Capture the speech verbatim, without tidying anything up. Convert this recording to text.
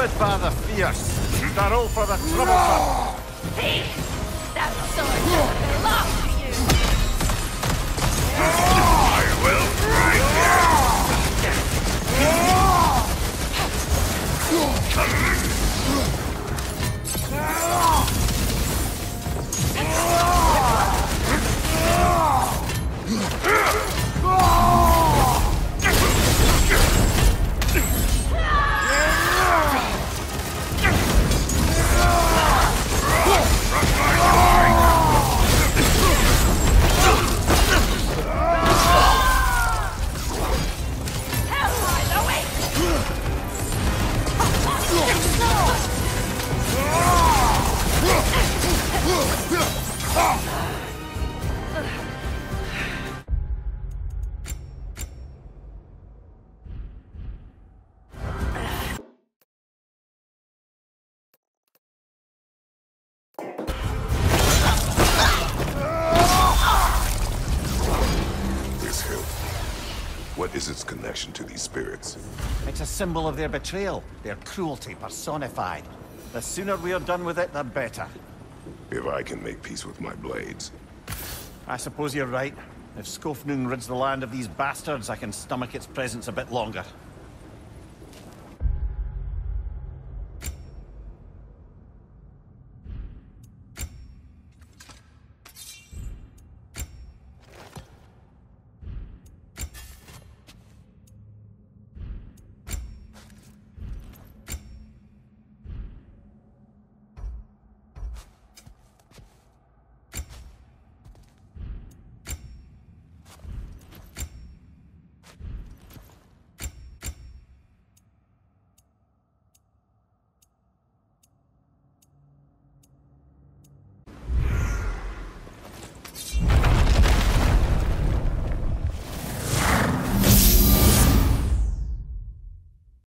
Bodvar the fierce, Starolfr the troublesome. Peace! That sword doesn't belong to you! I will break What is its connection to these spirits? It's a symbol of their betrayal, their cruelty personified. The sooner we are done with it, the better. If I can make peace with my blades. I suppose you're right. If Skofnung rids the land of these bastards, I can stomach its presence a bit longer.